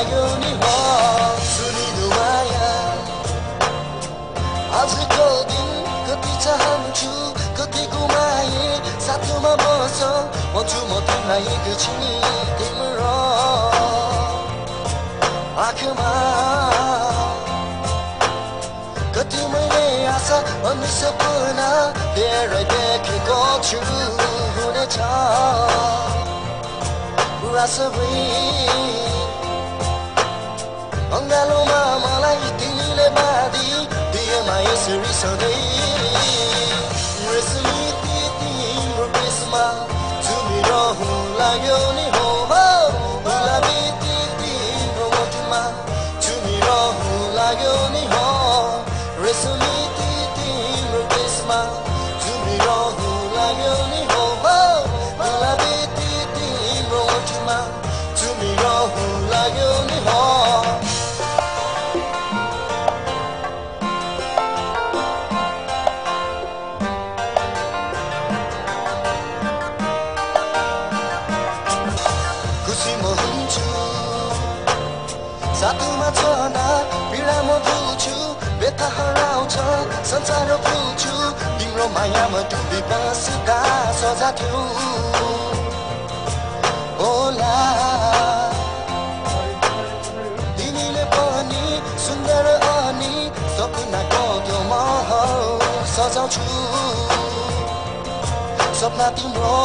लाग्यो नि हो सुनिनु माया आजको दिन कति चाहन्छु कति गुमाए साथमा बस भन्छु म तिमीलाई एकछिन तिम्रो आँखामा कति मैले आशा अनि सपना धेरै देखेको छु हुनेछ पुरा सबै अङ्गालोमा मलाई तिमीले बाँधी दिएमा यसरी सधैँ रेशमी तिम्रो केसमा झुमिरहनु लाग्यो नि हो गुलाबी तिम्रो ओठमा झुमिरहनु लाग्यो नि हो रेशमी तिम्रो केसमा झुमिरहनु लाग्यो नि हो गुलाबी तिम्रो ओठमा झुमिरहनु लाग्यो नि हो साथमा छना पीडा म भुल्छु व्यथा हराउँछ संसार फुल्छु तिम्रो मायामा डुबी बस्दा सजा थियो होला तिमीले पनि सुन्दर अनि सपनाको त्यो महल सजाउँछु सपना तिम्रो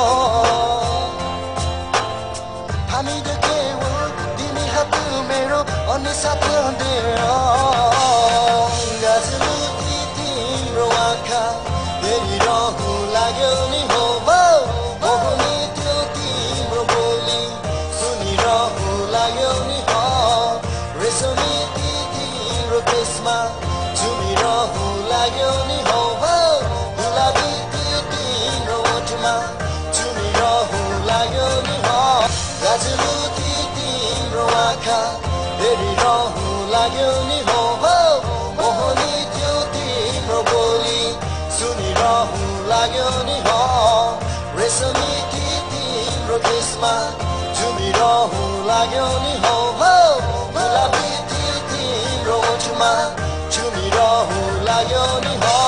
हामी देखेऊ तिमी हात मेरो अनि साथ गाजलु तिम्रो आँखा हेरिरहनु लाग्यो नि हो मोहनी त्यो तिम्रो बोली सुनिरहनु लाग्यो नि हो रेशमी तिम्रो केसमा झुमिरहनु लाग्यो नि हो गुलाबी त्यो तिम्रो ओठमा झुमिरहनु लाग्यो नि हो गाजलु तिम्रो आँखा हेरिरहनु लाग्यो नि हो मोहनी त्यो तिम्रो बोली सुनिरहनु लाग्यो नि हो रेशमी तिम्रो केसमा झुमिरहनु लाग्यो नि हो गुलाबी तिम्रो ओठमा झुमिरहनु लाग्यो नि हो